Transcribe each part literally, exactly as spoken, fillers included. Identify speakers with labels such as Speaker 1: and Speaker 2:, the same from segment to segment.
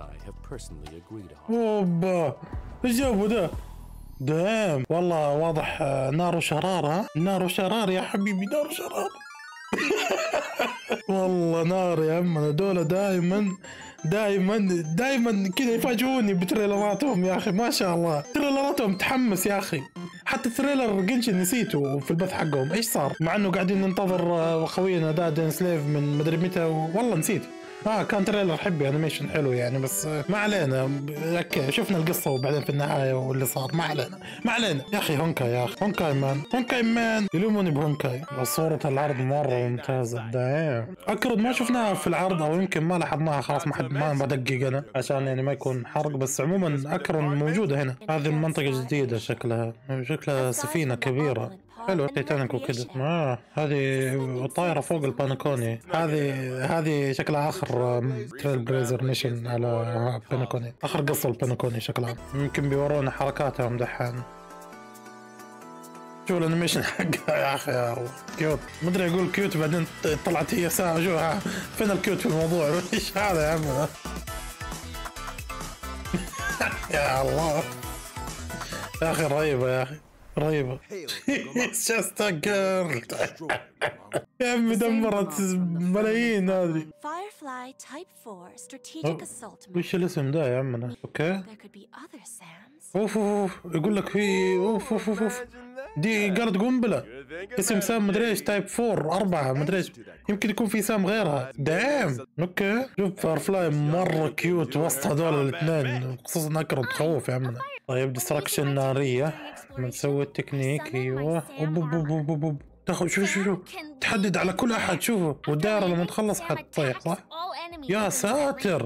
Speaker 1: I have personally agreed on.
Speaker 2: اوبا ايش جابوا ده؟ دام والله واضح نار وشرارة. نار وشرار يا حبيبي، نار وشرار. والله نار يا عمنا، دولة دائما دائما دائما كذا يفاجئوني بتريلراتهم يا اخي، ما شاء الله تريلراتهم تحمس يا اخي. حتى تريلر جنشن نسيته في البث حقهم ايش صار، مع انه قاعدين ننتظر خوينا دادن سليف من مدري متى، والله نسيت. اه كان تريلر حبي انيميشن حلو يعني، بس ما علينا. اوكي شفنا القصه وبعدين في النهايه واللي صار، ما علينا ما علينا يا اخي. هونكاي يا اخي، هونكاي مان، هونكاي مان يلوموني بهونكاي. صورة العرض مره ممتازه. دايم اكرد ما شفناها في العرض، او يمكن ما لاحظناها خلاص، ما حد ما بدقق انا عشان يعني ما يكون حرق. بس عموما اكرد موجوده هنا. هذه المنطقه جديده، شكلها شكلها سفينه كبيره. حلو تيتانيك وكذا. اه هذه طايره فوق الباناكوني. هذه هذه شكلها اخر تريل بريزر ميشن على باناكوني، اخر قصه الباناكوني شكلها. يمكن بيورونا حركاتهم دحين. شو الانيميشن حقها يا اخي، يا الله كيوت. ما ادري اقول كيوت بعدين طلعت هي ساعه. شو فين الكيوت في الموضوع؟ ايش هذا يا عم؟ يا الله يا اخي رهيبه يا اخي رهيبة. It's just a girl. يا عمي دمرت ملايين هذه.
Speaker 3: Firefly Type four Strategic Assault.
Speaker 2: وش الاسم ده يا عمنا؟ اوكي. اوف اوف يقول لك في اوف اوف اوف دي قالت قنبلة. اسم سام مدري ايش تايب فور أربعة مدري ايش، يمكن يكون في سام غيرها. دام اوكي. شوف فايرفلاي مرة كيوت وسط هذول الاثنين، خصوصا اكرم تخوف يا عمنا. طيب ديستراكشن نارية نسوي التكنيك. ايوه اوب تاخذ. شوف شوف شوف تحدد على كل احد. شوفوا والدائرة لما تخلص حتطيح صح؟ يا ساتر.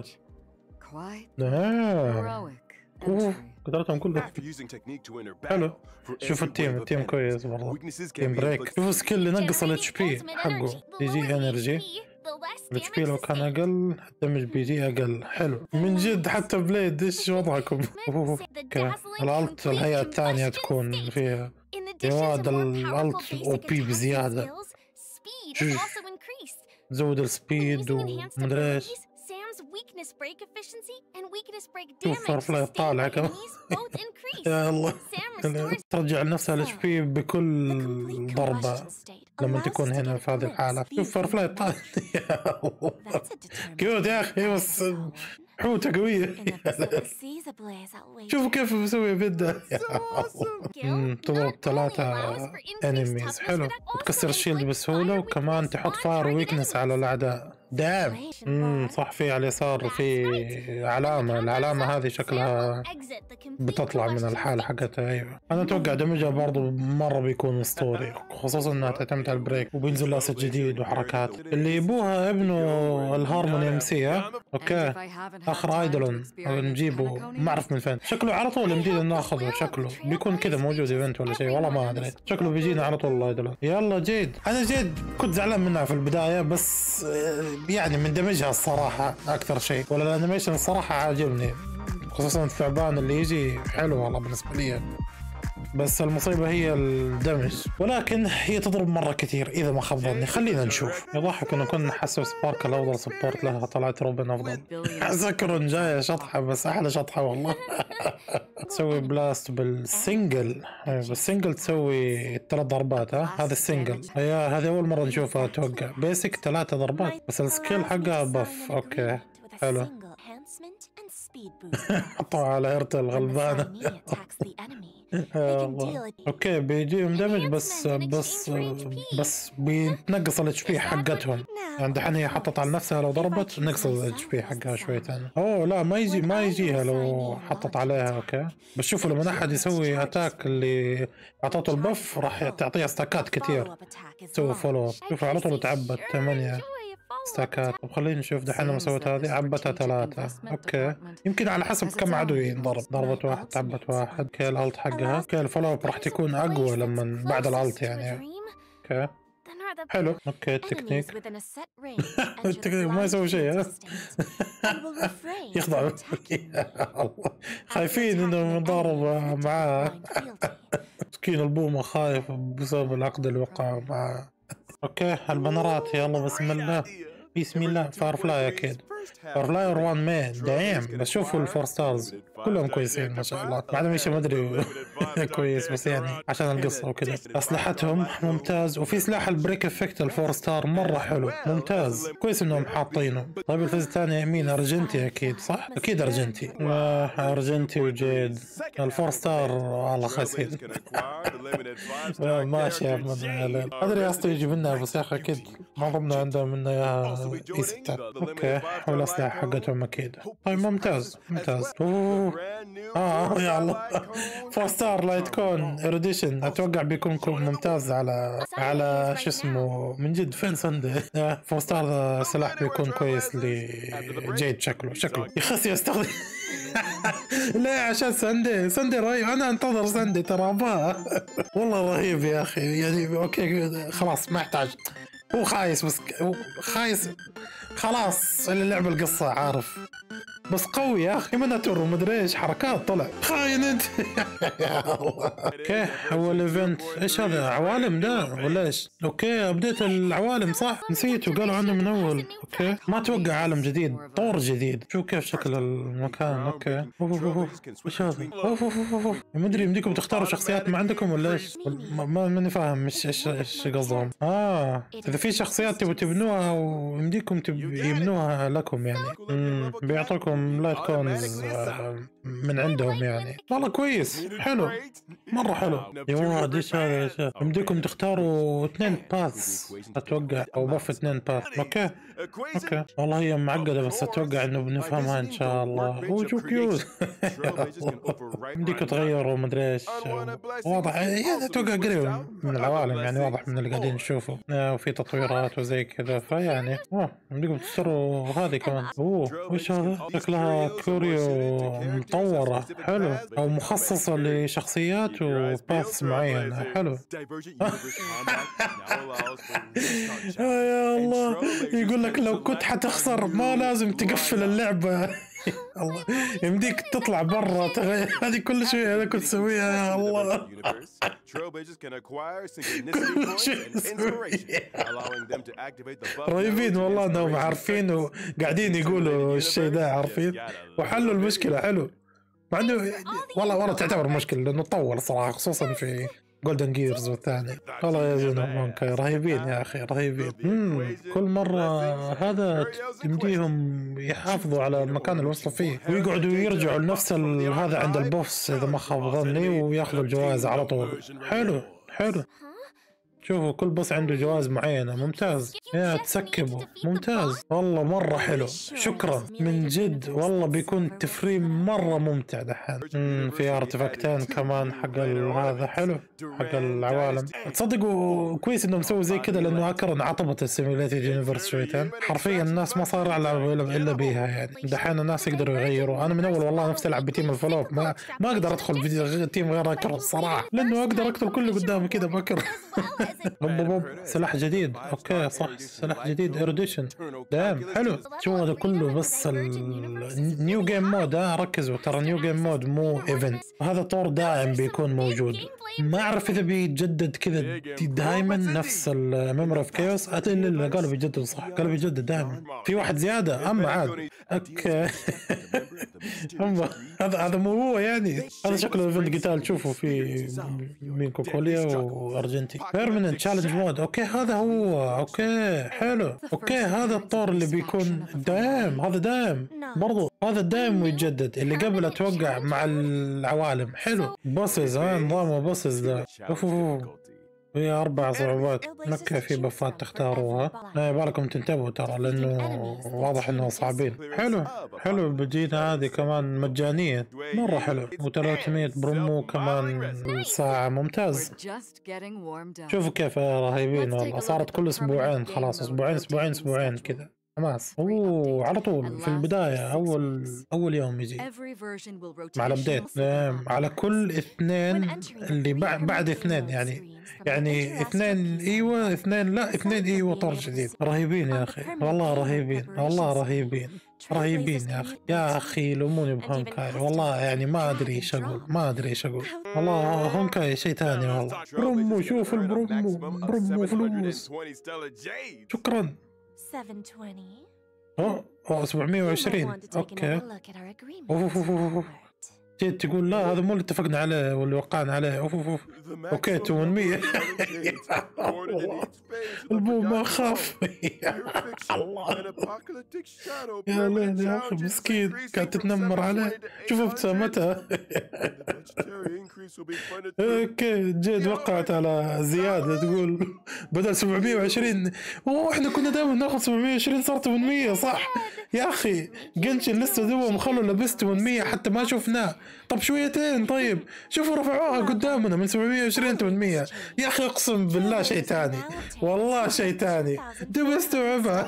Speaker 2: نعم اوه قدرتهم كلها حلو. شوفوا التيم التيم كويس والله. تيم بريك. شوفوا سكيل ينقص الاتش بي حقه. يجي انرجي الاتش بي لو كان اقل الدمج بيجي اقل. حلو من جد. حتى بليد ايش وضعكم؟ اوكي الالت الهيئة الثانية تكون فيها يا واد. الالت او بي بزيادة. زود السبيد ومدري ايش.
Speaker 3: weakness break efficiency and weakness break
Speaker 2: شوف
Speaker 3: damage
Speaker 2: فايرفلاي
Speaker 3: sustained
Speaker 2: طالع
Speaker 3: by
Speaker 2: كمان.
Speaker 3: enemies both increase.
Speaker 2: يا الله
Speaker 3: Sam restores
Speaker 2: ترجع نفسها الاتش بي
Speaker 3: the
Speaker 2: بكل
Speaker 3: complete
Speaker 2: ضربة
Speaker 3: combustion state
Speaker 2: لما
Speaker 3: allows
Speaker 2: تكون
Speaker 3: us to
Speaker 2: هنا
Speaker 3: get
Speaker 2: في هذه
Speaker 3: a
Speaker 2: الحالة.
Speaker 3: glimpse
Speaker 2: شوف
Speaker 3: speed
Speaker 2: فايرفلاي
Speaker 3: from
Speaker 2: طالع. يا الله
Speaker 3: That's a determined
Speaker 2: كيوت يا أخي بس حوتة قوية. شوفوا كيف مسوي بده. امم تضرب ثلاثة انميز حلو وتكسر الشيلد بسهولة وكمان تحط فاير ويكنس على الأعداء. دام امم صح في على اليسار في علامة، العلامة هذه شكلها بتطلع من الحالة حقتها. ايوه انا اتوقع دمجها برضو مرة بيكون اسطوري، خصوصا انها تعتمد على البريك وبينزل لاسة جديد وحركات. اللي يبوها ابنه الهارموني ام سي. اوكي اخر ايدولون نجيبه ما اعرف من فين، شكله على طول يمدينا ناخذه، شكله بيكون كذا موجود ايفنت ولا شيء والله ما ادري، شكله بيجينا على طول الايدولون. يلا جيد، انا جيد كنت زعلان منها في البداية بس يعني من دمجها الصراحة أكثر شيء، ولا الأنيميشن الصراحة عاجبني، خصوصا الثعبان اللي يجي حلو والله بالنسبة لي، بس المصيبة هي الدمج، ولكن هي تضرب مرة كثير إذا ما خاب ظني. خلينا نشوف. يضحك إنه كنا نحسب سبارك الأفضل سبورت لها، طلعت روبن أفضل. أذكر جاية شطحة بس أحلى شطحة والله. تسوي بلاست بالسنجل، بالسنجل تسوي ثلاث ضربات. ها هذا السنجل، هي هذه أول مرة نشوفها أتوقع. بيسك ثلاثة ضربات بس السكيل حقها بف. أوكي حلو. حطوها على هيرتل الغلبانة. اوكي بيجيهم دمج بس بس بس بيتنقص الاتش بي حقتهم، يعني دحين هي حطت على نفسها لو ضربت نقص الاتش بي حقها شويتين. اوه لا ما يجي ما يجيها لو حطت عليها. اوكي بس شوفوا لما احد يسوي اتاك اللي اعطته البف راح تعطيها ستاكات كثير، تسوي فولو. شوفوا على طول تعبت ثمانية ستاكات. طب خلينا نشوف دحين لما سويت هذه عبتها ثلاثة. اوكي يمكن على حسب كم عدو ينضرب، ضربت واحد تعبت واحد. اوكي الالت حقها، اوكي الفولو اب راح تكون اقوى لما بعد الالت يعني. اوكي حلو. اوكي التكنيك التكنيك ما يسوي شيء. يخضع. خايفين انه مضارب معاه. مسكين البومة خايف بسبب العقد اللي وقع معاه. اوكي البنرات يلا بسم الله بسم الله. فايرفلاي اكيد، فايرفلاي وان مان دايم. بس شوفوا الفور ستارز كلهم كويسين ما شاء الله، بعد ما ما ادري كويس بس يعني عشان القصه وكذا. اسلحتهم ممتاز، وفي سلاح البريك افكت الفور ستار مره حلو ممتاز، كويس انهم حاطينه. طيب الفيز الثاني مين؟ ارجنتي اكيد صح؟ اكيد ارجنتي. آه ارجنتي وجيد. الفور ستار والله خسير. ماشي يا ابن ادري اصلا يجي منها بس يا اخي اكيد معظمنا عنده منها يا اي ستة. اوكي والاسلحه حقتهم اكيد. طيب ممتاز ممتاز. اوه اه يا الله. فور ستار لايت كون ايروديشن اتوقع بيكون ممتاز على على شو اسمه من جد. فين سندي؟ فور ستار سلاح بيكون كويس لجيد. شكله شكله يخسي يستخدم. لا عشان سندي سندي رهيب، انا انتظر سندي ترى ابغاه. والله رهيب يا اخي يعني. اوكي خلاص ما يحتاج، هو خايس بس هو خايس خلاص اللي لعب القصة عارف، بس قوي يا اخي. مناتور ومدري ايش حركات طلع خاين انت. يا الله. اوكي اول ايفنت ايش هذا؟ عوالم ده ولا ايش؟ اوكي ابديت العوالم صح، نسيت وقالوا عنه من اول. اوكي ما اتوقع عالم جديد، طور جديد. شوف كيف شكل المكان. اوكي ايش هذا؟ اوف اوف اوف اوف ما ادري يمديكم تختاروا شخصيات ما عندكم ولا ايش؟ ما ماني فاهم ايش ايش ايش قصدهم. اه اذا في شخصيات تبوا تبنوها ويمديكم يبنوها لكم يعني. امم بيعطوكم لايت كونز من عندهم يعني. والله كويس حلو مرة حلو. يا ولد ايش هذا يا شيخ؟ يمديكم تختاروا اثنين باث اتوقع او بف اثنين باث. اوكي اوكي والله هي معقدة بس اتوقع انه بنفهمها ان شاء الله. هو شو كيوت. يمديك تغيروا مدري ايش. واضح يعني اتوقع قريب من العوالم يعني، واضح من اللي قاعدين نشوفه وفي تطويرات وزي كذا فيعني. اوه يمديكم تشتروا هذه كمان. اوه وش هذا؟ شكلها كوريو مطورة حلو او مخصصة لشخصيات وباث معينة. حلو. يا الله يقول لك لو كنت حتخسر ما لازم تقفل اللعبة. الله يمديك تطلع برا تغير هذه كل شيء انا كنت اسويها يا الله. كل شيء رهيبين والله انهم عارفين وقاعدين يقولوا الشيء ده عارفين وحلوا المشكله حلو. مع انه والله والله تعتبر مشكله لانه طول صراحه خصوصا في جولدن جيرز والثاني. والله يا زين مونكاي رهيبين يا اخي رهيبين. امم كل مره هذا يمديهم يحافظوا على المكان اللي وصلوا فيه ويقعدوا يرجعوا لنفس هذا عند البوس اذا ما خاب ظني وياخذوا الجوائز على طول. حلو حلو. شوفوا كل بوس عنده جوائز معينة. ممتاز يا تسكبوا ممتاز والله مرة حلو. شكرا من جد والله بيكون تفريم مرة ممتع دحين. في ارتفاكتين كمان حق هذا حلو حق العوالم. تصدقوا كويس انهم سووا زي كذا لانه اكرن عطبت السيميوليتد يونيفرس شويتين. حرفيا الناس ما صار يلعبوا الا بيها يعني. دحين الناس يقدروا يغيروا. انا من اول والله نفسي العب بتيم الفلوب ما ما اقدر ادخل في تيم غير اكرن الصراحة لانه اقدر اقتل كل اللي قدامي كذا بكر. بوب سلاح جديد. اوكي صح سلاح جديد ايروديشن دام حلو. شو هذا كله بس النيو جيم مود. ها ركزوا ترى نيو جيم مود مو ايفنت. هذا طور دائم بيكون موجود. ما اعرف اذا بيتجدد كذا دائما نفس الميموري اوف كيوس. الا قالوا بيجدد صح قالوا بيجدد دائما. في واحد زياده اما عاد اوكي. اما هذا هذا مو هو يعني. هذا شكله ايفنت قتال تشوفوا في من كوكوليا وارجنتي. بيرمننت تشالنج مود. اوكي هذا هو. اوكي حلو. اوكي هذا الطور اللي بيكون دائم. هذا دائم برضو. هذا دائم ويتجدد. اللي قبل اتوقع مع العوالم. حلو. بوسز ها نظام بوسز ده. اوف هي أربع صعوبات. مكة في بفات تختاروها. لا يبالكم تنتبهوا ترى لأنه واضح إنه صعبين. حلو حلو. بجينا هذه كمان مجانية مرة حلو. وثلاثمية برومو كمان ساعة. ممتاز. شوفوا كيف رهيبين والله. صارت كل أسبوعين خلاص. أسبوعين أسبوعين أسبوعين كذا حماس. اوه على طول في البداية أول أول يوم يجي مع الأبديت على كل اثنين اللي بعد بعد اثنين يعني يعني اثنين ايوه اثنين لا اثنين ايوه طور جديد. رهيبين يا أخي والله رهيبين والله رهيبين رهيبين يا أخي. يا أخي لوموني بهونكاي والله يعني ما أدري إيش أقول ما أدري إيش أقول والله. هونكاي شيء ثاني والله. برومو شوف البرومو برومو فلوس. شكرا. اوه اوه سبعمية وعشرين. اوكي اوف اوف اوف. جيت تقول لا هذا مو اللي اتفقنا عليه واللي وقعنا عليه. اوف اوف اوكي ثمانمية. البو ما خاف. الله يا ليل يا اخي مسكين قاعد تتنمر عليه. شوف ابتسامتها. اوكي جيت وقعت على زياده تقول بدل سبعمية وعشرين. اوه احنا كنا دائما ناخذ سبعمية وعشرين صار ثمانمية صح يا اخي. جنشن لسه دوبهم مخلوا لبس ثمانمية حتى ما شفناه. طب شويتين طيب شوفوا رفعوها قدامنا من سبعمية وعشرين ثمانمية يا اخي. اقسم بالله شيء ثاني والله شيء ثاني. دوب استوعبها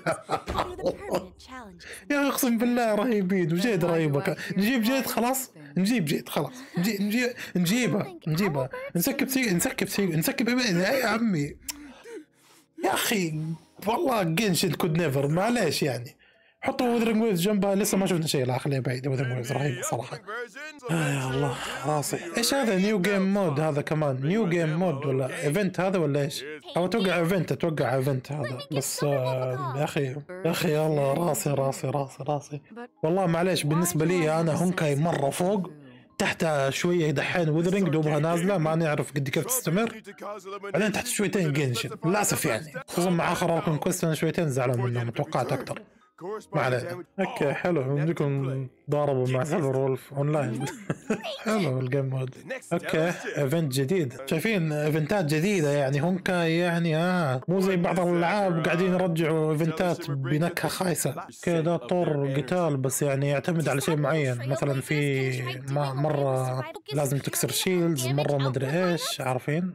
Speaker 2: يا اخي اقسم بالله رهيبين. وجيد رهيبه. نجيب جيد خلاص نجيب جيد خلاص نجيب نجيب نجيبها نجيبها نسكب سي نسكب سي نسكب يا عمي يا اخي. والله جنشن كود نيفر معليش يعني. حطوا وذرنج ويز جنبها لسه ما شفنا شيء. لا خليها بعيد. وذرنج ويز رهيب صراحه. آه يا الله راسي. ايش هذا نيو جيم مود؟ هذا كمان نيو جيم مود ولا ايفنت هذا ولا ايش؟ او اتوقع ايفنت اتوقع ايفنت هذا بس. آه يا اخي يا اخي يا الله راسي راسي راسي راسي والله معليش. بالنسبه لي انا هونكاي مره فوق. تحت شويه دحين وذرنج دوبها نازله ما نعرف قد كيف تستمر. بعدين تحت شويتين جنشن للاسف يعني. خصوصا مع اخر رقم كويست انا شويتين زعلان منهم توقعت اكثر. ما عليه. اوكي حلو. عندكم ضاربوا مع سيلفر وولف اونلاين. حلو الجيم مود. اوكي ايفنت جديد. شايفين ايفنتات جديده يعني هونكاي يعني اه مو زي بعض الالعاب قاعدين يرجعوا ايفنتات بنكهه خايسه. اوكي ده طور قتال بس يعني يعتمد على شيء معين. مثلا في مره لازم تكسر شيلدز مره مدري ايش عارفين.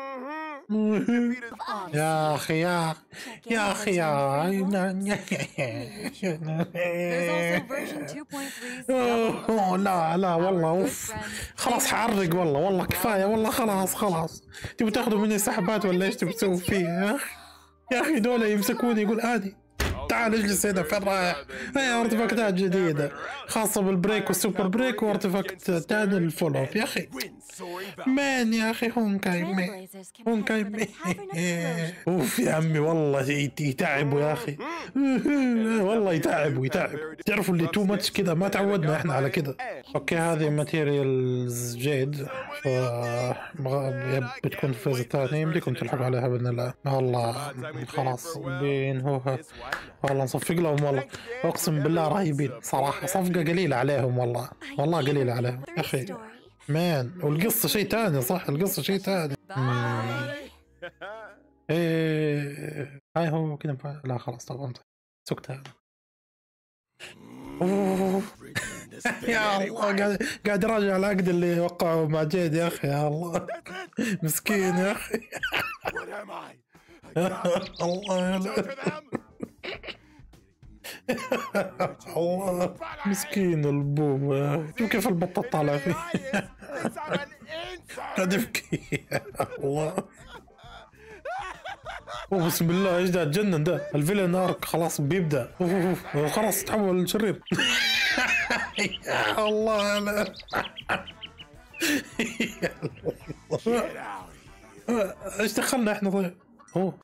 Speaker 2: يا أخي يا يا أخي يا أوه لا لا والله أوف خلاص حعرق والله والله كفاية والله خلاص خلاص. تبوا تاخذوا مني سحبات ولا إيش تبوا تسووا فيه يا أخي؟ يا أخي دولة يمسكوني يقول عادي تعال اجلس هنا فين رايح؟ هي ارتفاكتات جديدة خاصة بالبريك والسوبر بريك وارتفاكت تاني الفول اوف يا اخي. مان يا اخي هونكاي مان هونكاي مان. اوف يا عمي والله يتعبوا يا اخي والله يتعبوا يتعبوا. تعرفوا اللي تو ماتش كذا ما تعودنا احنا على كذا. اوكي هذه ماتيريالز جيد ف بتكون في الفيز الثاني يمديكم تلحقوا عليها باذن الله. والله خلاص بينهوها والله نصفق لهم والله اقسم بالله رهيبين صراحه. صفقه قليله عليهم والله والله قليله عليهم يا اخي مان. والقصه شيء ثاني صح القصه شيء ثاني. ايه هاي هو كذا لا خلاص طبعا سكتها. اوه يا الله قاعد قاعد راجع العقد اللي وقعه مع جيد يا اخي. يا الله مسكين يا اخي الله الله مسكين البوب. شوف كيف البطة طالع فيه قاعد يبكي الله. اوه بسم الله ايش ده تجنن ده الفيلن ارك خلاص بيبدا. اوه خلاص تحول شرير يا الله لا ايش دخلنا احنا طيب. اوه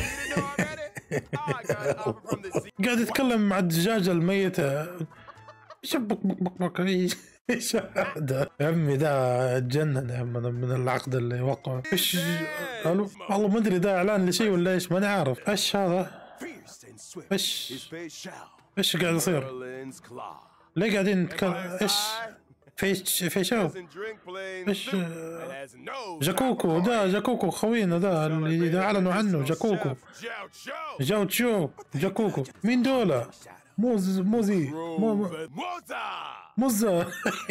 Speaker 2: قاعد يتكلم مع الدجاجة الميتة شبك بك بك بك ايش هذا يا عمي ده تجنن يا عمي من العقد اللي وقعه. ايش الو والله ما ادري ده اعلان لشيء ولا ايش ماني عارف. ايش هذا ايش ايش قاعد يصير؟ ليه قاعدين نتكلم ايش فيش فيشاو ايش جاكوكو ده جاكوكو خوينا ده اللي اعلنوا عنه جاكوكو جاو تشو جاكوكو. مين دولة؟ موز موزي مو موزة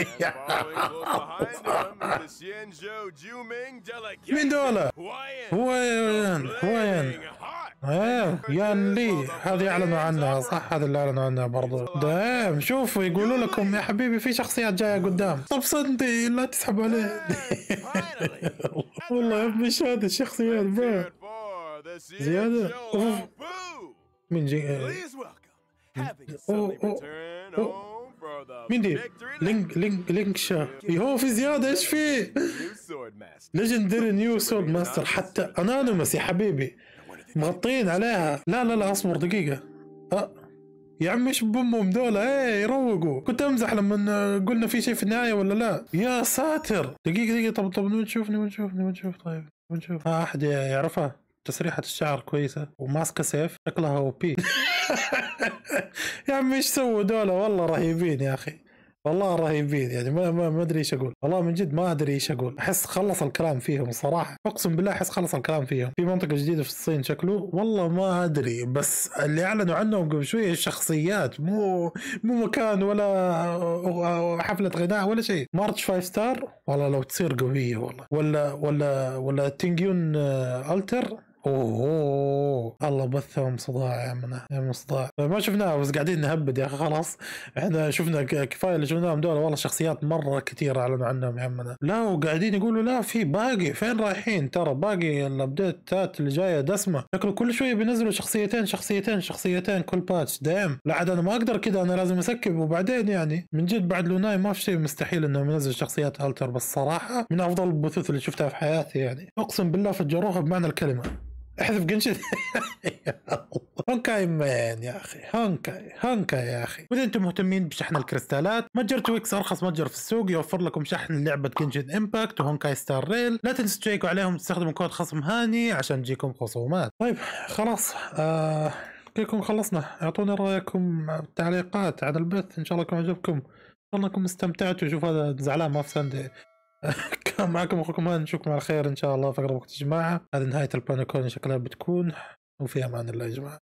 Speaker 2: مين دولة؟ هواين هواين ايه يان لي هذه اعلنوا عنها صح. هذا اللي اعلنوا عنها برضو. دايم شوفوا يقولوا لكم يا حبيبي في شخصيات جايه قدام. طب صدقي لا تسحب عليه والله يا ابني ايش هذه الشخصيات بقى زياده. اوف مين جي أوه أوه أوه. مين دي؟ لينك لينك لينك شا يهو في زياده ايش في؟ ليجندري نيو سورد ماستر حتى انونيمس يا حبيبي مغطين عليها. لا لا لا اصبر دقيقة أه. يا عمي ايش بامهم دولة ايه يروقوا. كنت امزح لما قلنا في شيء في النهاية ولا لا. يا ساتر دقيقة دقيقة طب طب نبغى نشوف نبغى نشوف نبغى نشوف طيب نبغى نشوف. ها احد يعرفها تسريحة الشعر كويسة وماسكة سيف شكلها او بي يا عمي ايش سووا دولة والله رهيبين يا اخي والله رهيبين يعني ما ما ما ادري ايش اقول والله من جد ما ادري ايش اقول. احس خلص الكلام فيهم صراحه اقسم بالله احس خلص الكلام فيهم. في منطقه جديده في الصين شكله والله ما ادري بس اللي اعلنوا عنهم قبل شويه الشخصيات مو مو مكان ولا حفله غناء ولا شيء. مارتش فايف ستار والله لو تصير قويه والله ولا ولا ولا تينجيون التر. اوه, أوه. الله بثهم صداع يا عمنا يا صداع. ما شفناه بس قاعدين نهبد يا اخي خلاص. احنا شفنا كفايه اللي شفناهم دول والله شخصيات مره كثير اعلنوا عنهم يا عمنا. لا وقاعدين يقولوا لا في باقي فين رايحين ترى باقي الابديتات اللي جايه دسمه. شكله كل شويه بينزلوا شخصيتين شخصيتين شخصيتين كل باتش دايم. لا عاد انا ما اقدر كذا انا لازم اسكب. وبعدين يعني من جد بعد لوناي ما في شيء مستحيل انه ينزل شخصيات التر بس صراحه من افضل البثوث اللي شفتها في حياتي يعني اقسم بالله فجروها بمعنى الكلمه. احذف جنشن هونكاي مان يا اخي هونكاي هونكاي يا اخي. واذا انتم مهتمين بشحن الكريستالات متجر تويكس ارخص متجر في السوق يوفر لكم شحن لعبه جنشن امباكت وهونكاي ستار ريل. لا تنسوا تشيكوا عليهم تستخدموا كود خصم هاني عشان تجيكم خصومات. طيب خلاص آه كلكم خلصنا. اعطونا رايكم بالتعليقات على البث ان شاء الله يكون عجبكم ان شاء الله انكم استمتعتوا. شوف هذا زعلان ما في سندي كان معكم اخوكم هاني نشوفكم على خير ان شاء الله في اقرب وقت يا جماعه. هذه نهايه البانيكوني شكلها بتكون وفي امان الله يا جماعه.